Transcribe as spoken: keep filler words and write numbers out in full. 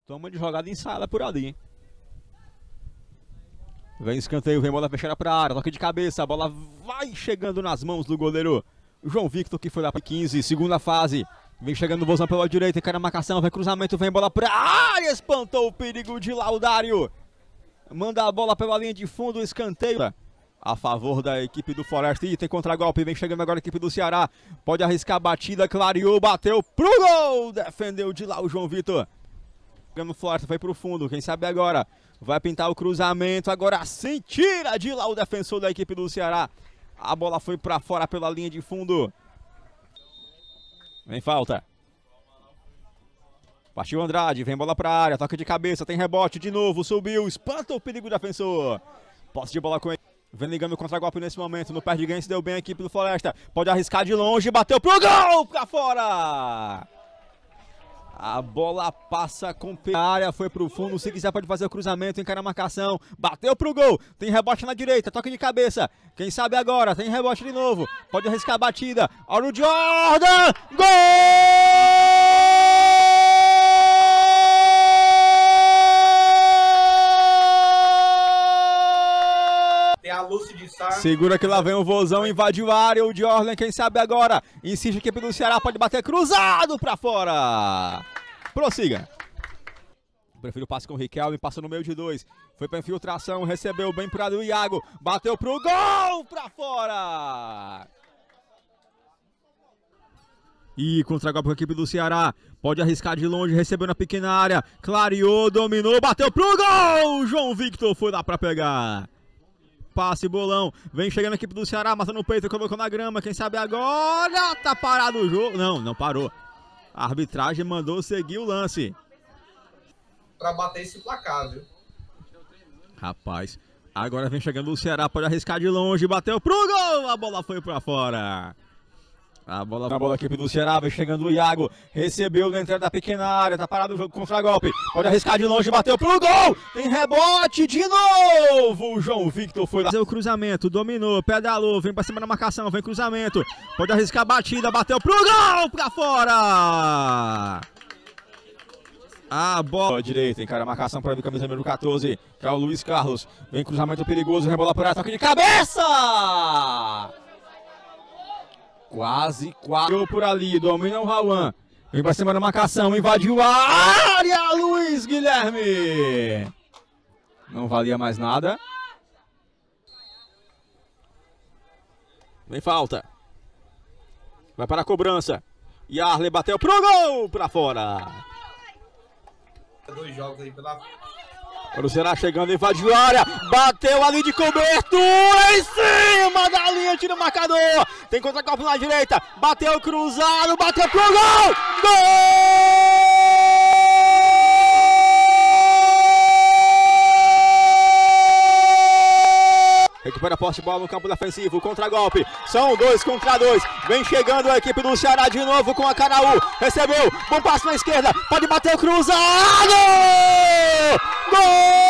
Toma de jogada ensaiada por ali, hein? Vem escanteio, vem bola fechada pra área, toque de cabeça, a bola vai chegando nas mãos do goleiro João Victor, que foi lá para quinze, segunda fase. Vem chegando o Vozão pela direita, encara a marcação, vem cruzamento, vem bola pra área, espantou o perigo de Laudário. Manda a bola pela linha de fundo, escanteio a favor da equipe do Floresta. E tem contragolpe, vem chegando agora a equipe do Ceará. Pode arriscar a batida, clareou, bateu pro gol, defendeu de lá o João Victor. Chegando o Floresta, foi pro fundo, quem sabe agora vai pintar o cruzamento, agora sim tira de lá o defensor da equipe do Ceará. A bola foi pra fora pela linha de fundo. Vem falta. Partiu Andrade, vem bola pra área, toque de cabeça, tem rebote de novo, subiu, espanta o perigo defensor. Posse de bola com ele. Vem ligando o contra-golpe nesse momento, no pé de ganho se deu bem a equipe do Floresta. Pode arriscar de longe, bateu pro gol, pra fora. A bola passa com a área, foi pro fundo, se quiser pode fazer o cruzamento, encara a marcação, bateu pro gol, tem rebote na direita, toque de cabeça, quem sabe agora, tem rebote de novo, pode arriscar a batida, olha o Jordan, gol! Tem a Lúcia de Sá. Segura que lá vem o Vozão, invadiu a área, o Jordan, quem sabe agora, insiste a equipe do Ceará, pode bater cruzado pra fora. Prossiga. Prefiro o passe com o Riquelme, passa no meio de dois. Foi pra infiltração, recebeu bem pro lado o Iago. Bateu pro gol, pra fora. E contra-golpe com a equipe do Ceará. Pode arriscar de longe, recebeu na pequena área. Clareou, dominou, bateu pro gol. João Victor foi lá pra pegar. Passe, bolão. Vem chegando a equipe do Ceará, matando no peito, colocou na grama. Quem sabe agora tá parado o jogo. Não, não parou. A arbitragem mandou seguir o lance. Pra bater esse placar, viu? Rapaz, agora vem chegando o Ceará, pode arriscar de longe, bateu pro gol, a bola foi pra fora. A bola na bola, a equipe do Ceará, vem chegando o Iago, recebeu na entrada da pequena área, tá parado o jogo contra golpe, pode arriscar de longe, bateu pro gol, tem rebote de novo, o João Victor foi lá. Fazer o cruzamento, dominou, pedalou, vem pra cima da marcação, vem cruzamento, pode arriscar a batida, bateu pro gol, pra fora. A bola direita, encara a marcação para a camisa número quatorze, que é o Luiz Carlos. Vem cruzamento perigoso, rebola por aí, toque de cabeça! Quase, quase por ali, domina o Rauan. Vem para cima da marcação, invadiu a área, Luiz Guilherme! Não valia mais nada. Vem falta. Vai para a cobrança. Yarley bateu pro gol, para fora. Dois jogos aí pela... O Ceará chegando, invadiu a área, bateu ali de cobertura, em cima da linha, tira o marcador, tem contra-golpe na direita, bateu cruzado, bateu pro gol, gol! Recupera a posse de bola no campo defensivo, contra-golpe, são dois contra dois, vem chegando a equipe do Ceará de novo com a Canaú, recebeu, bom passo na esquerda, pode bater o cruzado, gol!